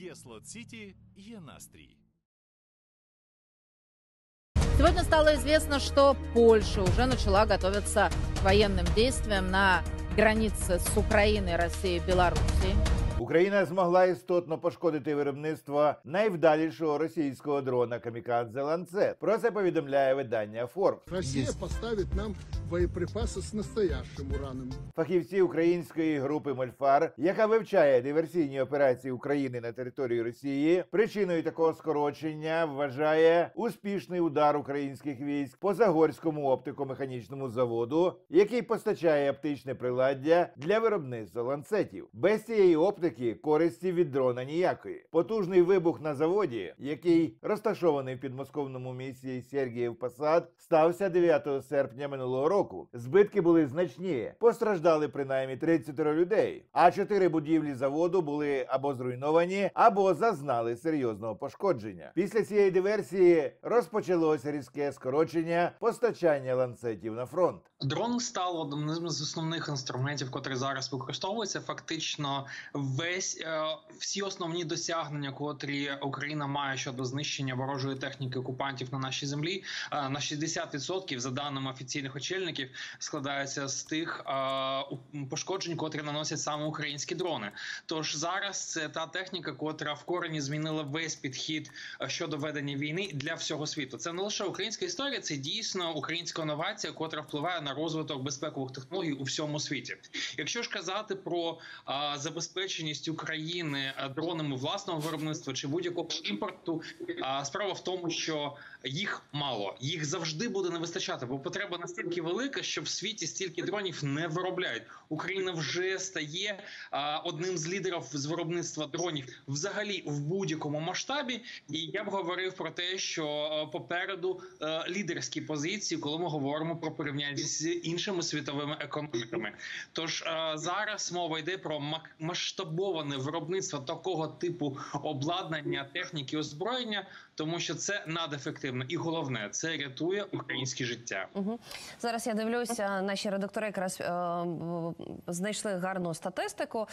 Є Слот-Сити, є настрій. Сегодня стало известно, что Польша уже начала готовиться к военным действиям на границе с Украиной, Россией, Белоруссией. Україна змогла істотно пошкодити виробництво найвдалішого російського дрона «Камікадзе Ланцет». Про це повідомляє видання Forbes. Росія поставить нам боєприпаси з настоящим ураном. Фахівці української групи «Мольфар», яка вивчає диверсійні операції України на території Росії, причиною такого скорочення вважає успішний удар українських військ по Загорському оптико-механічному заводу, який постачає оптичне приладдя для виробництва ланцетів. Без цієї оптики користі від дрона ніякої. Потужний вибух на заводі, який розташований в підмосковному місті Сергіїв Посад, стався 9 серпня минулого року. Збитки були значні. Постраждали принаймні 30 людей, а 4 будівлі заводу були або зруйновані, або зазнали серйозного пошкодження. Після цієї диверсії розпочалося різке скорочення постачання ланцетів на фронт. Дрон став одним з основних інструментів, котрий зараз використовується. Фактично всі основні досягнення, котрі Україна має щодо знищення ворожої техніки окупантів на нашій землі, на 60% за даними офіційних очільників складаються з тих пошкоджень, котрі наносять саме українські дрони. Тож зараз це та техніка, котра в корені змінила весь підхід щодо ведення війни для всього світу. Це не лише українська історія, це дійсно українська новація, котра впливає на розвиток безпекових технологій у всьому світі. Якщо ж казати про забезпеченість України дронами власного виробництва чи будь-якого імпорту, справа в тому, що їх мало. Їх завжди буде не вистачати, бо потреба настільки велика, що в світі стільки дронів не виробляють. Україна вже стає одним з лідерів з виробництва дронів взагалі в будь-якому масштабі. І я б говорив про те, що попереду лідерські позиції, коли ми говоримо про порівняння з іншими світовими економіками. Тож зараз мова йде про масштабоване виробництво такого типу обладнання, техніки, озброєння, тому що це надефективно. І головне, це рятує українське життя. Зараз я дивлюся, наші редактори якраз знайшли гарну статистику,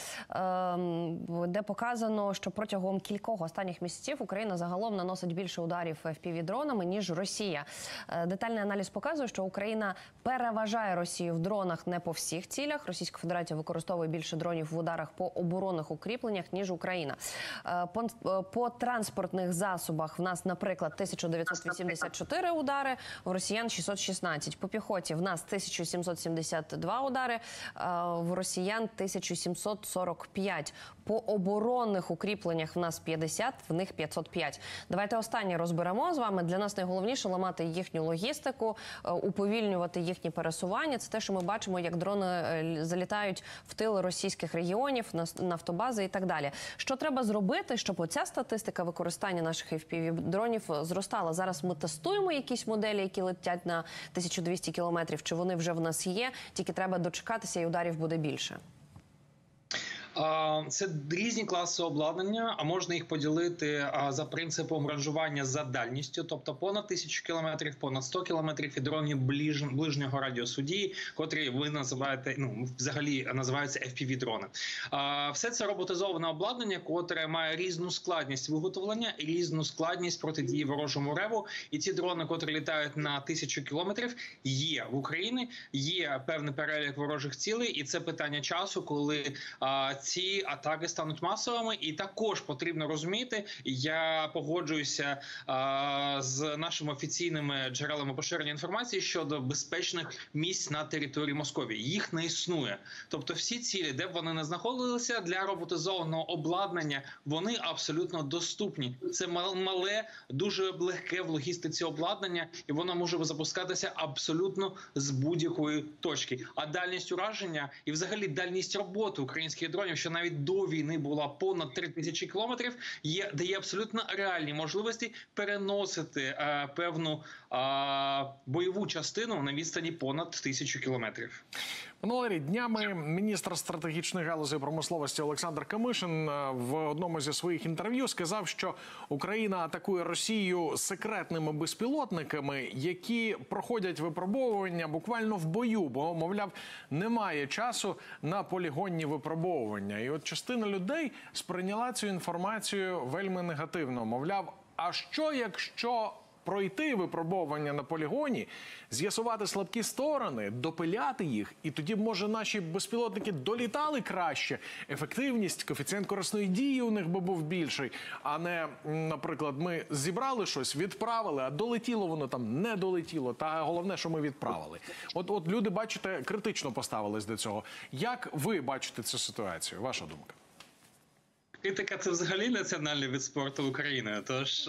де показано, що протягом кількох останніх місяців Україна загалом наносить більше ударів FPV-дронами, ніж Росія. Детальний аналіз показує, що Україна переважає Росію в дронах не по всіх цілях. Російська Федерація використовує більше дронів в ударах по оборонних укріпленнях, ніж Україна. По транспортних засобах в нас, наприклад, 1984 удари, в росіян 616. По піхоті в нас 1772 удари, в росіян 1745. По оборонних укріпленнях в нас 50, в них 505. Давайте останнє розберемо з вами. Для нас найголовніше – ламати їхню логістику, уповільнювати їхні пересування. Це те, що ми бачимо, як дрони залітають в тили російських регіонів, на нафтобази і так далі. Що треба зробити, щоб оця статистика використання наших FPV-дронів зростала? Зараз ми тестуємо якісь моделі, які летять на 1200 кілометрів, чи вони вже в нас є, тільки треба дочекатися і ударів буде більше? Це різні класи обладнання, а можна їх поділити за принципом ранжування за дальністю, тобто понад 1000 кілометрів, понад 100 кілометрів і дрони ближнього радіусу дії, котрі ви називаєте, взагалі називаються FPV-дрони. Все це роботизоване обладнання, котре має різну складність виготовлення і різну складність протидії ворожому реву. І ці дрони, котрі літають на 1000 кілометрів, є в Україні, є певний перелік ворожих цілей, і це питання часу, коли ці атаки стануть масовими. І також потрібно розуміти, я погоджуюся з нашими офіційними джерелами поширення інформації щодо безпечних місць на території Московії. Їх не існує. Тобто всі цілі, де б вони не знаходилися, для роботизованого обладнання, вони абсолютно доступні. Це мале, дуже легке в логістиці обладнання, і воно може запускатися абсолютно з будь-якої точки. А дальність ураження і взагалі дальність роботи українських дронів, що навіть до війни була понад 3000 кілометрів, дає абсолютно реальні можливості переносити певну бойову частину на відстані понад 1000 кілометрів. Пане Валерій, днями міністр стратегічної галузі промисловості Олександр Камишин в одному зі своїх інтерв'ю сказав, що Україна атакує Росію секретними безпілотниками, які проходять випробовування буквально в бою, бо, мовляв, немає часу на полігонні випробовування. випробування. І от частина людей сприйняла цю інформацію вельми негативно. Мовляв, а що якщо пройти випробовування на полігоні, з'ясувати слабкі сторони, допиляти їх, і тоді, може, наші безпілотники долітали краще, ефективність, коефіцієнт корисної дії у них би був більший, а не, наприклад, ми зібрали щось, відправили, а долетіло воно там, не долетіло, та головне, що ми відправили. От люди, бачите, критично поставились до цього. Як ви бачите цю ситуацію? Ваша думка? Критика – це взагалі національний вид спорту України, тож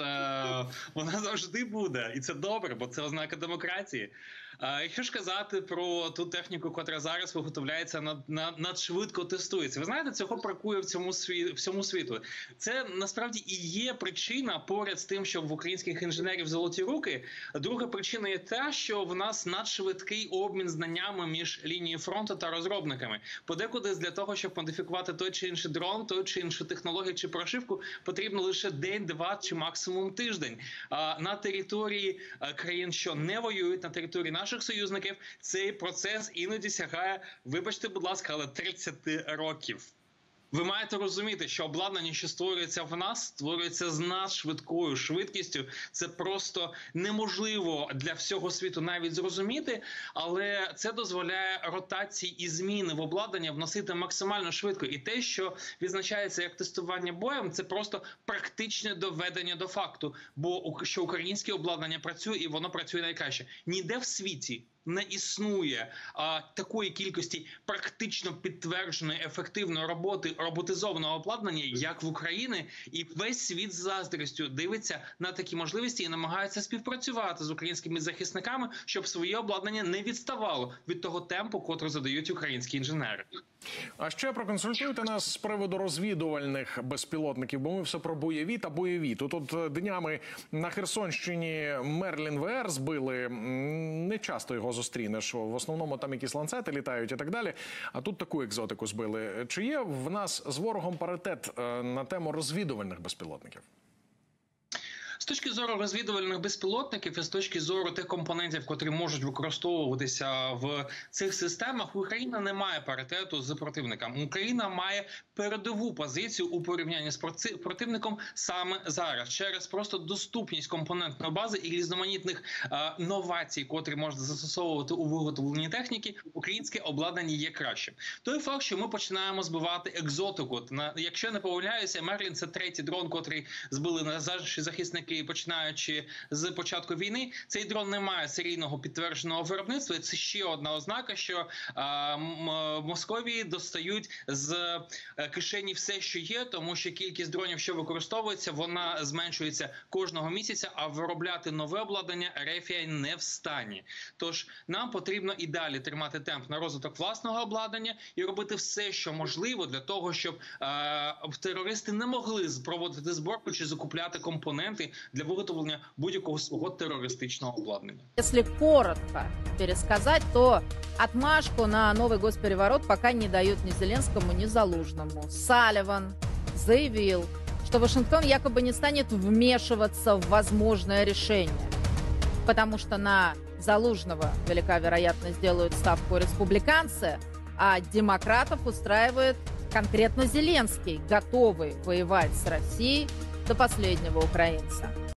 вона завжди буде. І це добре, бо це ознака демократії. Якщо ж казати про ту техніку, яка зараз виготовляється, надшвидко тестується. Ви знаєте, цього бракує всьому світу. Це насправді і є причина, поряд з тим, що в українських інженерів золоті руки. Друга причина є та, що в нас надшвидкий обмін знаннями між лінією фронту та розробниками. Подекуди для того, щоб модифікувати той чи інший дрон, той чи іншу технологію чи прошивку, потрібно лише день, два чи максимум тиждень. На території країн, що не воюють, на території наших союзників, цей процес іноді сягає, вибачте, будь ласка, але 30 років. Ви маєте розуміти, що обладнання, що створюється в нас, створюється з надшвидкою швидкістю. Це просто неможливо для всього світу навіть зрозуміти, але це дозволяє ротації і зміни в обладнання вносити максимально швидко. І те, що відзначається як тестування боєм, це просто практичне доведення до факту, бо що українське обладнання працює і воно працює найкраще. Ніде в світі не існує такої кількості практично підтвердженої ефективної роботи роботизованого обладнання, як в Україні, і весь світ з заздрістю дивиться на такі можливості і намагається співпрацювати з українськими захисниками, щоб своє обладнання не відставало від того темпу, котрий задають українські інженери. А ще проконсультуйте нас з приводу розвідувальних безпілотників, бо ми все про бойові та бойові. Тут днями на Херсонщині Мерлін ВР збили, не часто його зустрінеш, в основному там якісь ланцети літають і так далі, а тут таку екзотику збили. Чи є в нас з ворогом паритет на тему розвідувальних безпілотників? З точки зору розвідувальних безпілотників і з точки зору тих компонентів, котрі можуть використовуватися в цих системах, Україна не має паритету з противником. Україна має передову позицію у порівнянні з противником саме зараз. Через просто доступність компонентної бази і різноманітних новацій, котрі можна застосовувати у виготовленні техніки, українське обладнання є кращим. Той факт, що ми починаємо збивати екзотику. Якщо не помиляюся, Мерлін – це третій дрон, котрий збили наші захисники, починаючи з початку війни. Цей дрон не має серійного підтвердженого виробництва. Це ще одна ознака, що Московії достають з кишені все, що є, тому що кількість дронів, що використовується, вона зменшується кожного місяця, а виробляти нове обладнання РФ не в стані. Тож нам потрібно і далі тримати темп на розвиток власного обладнання і робити все, що можливо для того, щоб терористи не могли проводити зборку чи закупляти компоненти для виготовлення будь-якого свого терористичного обладнання. Если коротко пересказать, то отмашку на новый госпереворот пока не дают ни Зеленскому, ни Залужному. Салливан заявил, что Вашингтон якобы не станет вмешиваться в возможное решение, потому что на Залужного велика вероятность сделают ставку республиканцы, а демократов устраивает конкретно Зеленский, готовый воевать с Россией до последнего украинца.